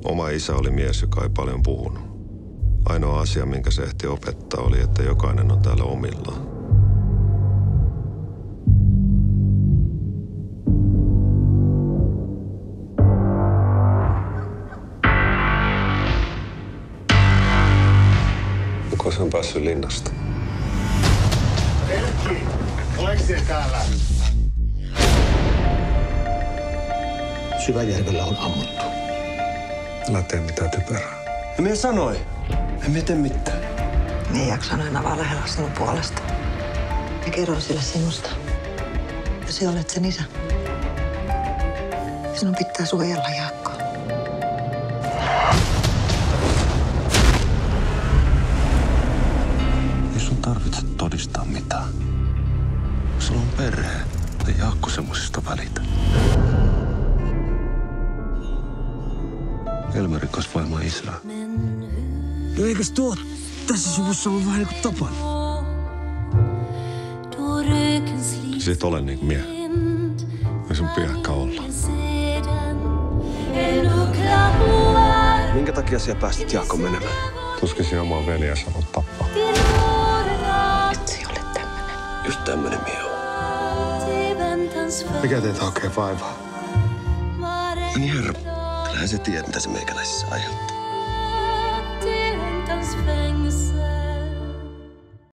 Oma isä oli mies, joka ei paljon puhunut. Ainoa asia, minkä se ehti opettaa, oli, että jokainen on täällä omillaan. Kuka se on päässyt linnasta? Erkki, oleks siellä täällä? Syväjärvellä on ammuttu. Älä tee mitään typerää. Ja minä sanoin, emme tee mitään. Niin jaksan aina valehella sinun puolesta. Ja kerron sille sinusta. Ja sinä olet sen isä. Sinun pitää suojella Jaakkoa. Ei sun tarvitse todistaa mitään. Sulla on perhe. Ei Jaakko semmosista välitä. Elmeri kasvaimaa isää. No eikös tuo tässä suvussa ole vähän niin kuin tapana? Sit ole niin kuin mie. Ei sun pidäkään olla. Minkä takia siellä päästit Jaakon menemään? Tuskin sinä omaa veliä sanot tappaa. Et se ole tämmönen. Just tämmönen mie on. Mikä teitä hakee vaivaa? Niin herra, kyllähän se tiedät, mitä se meikäläisissä aiheuttaa.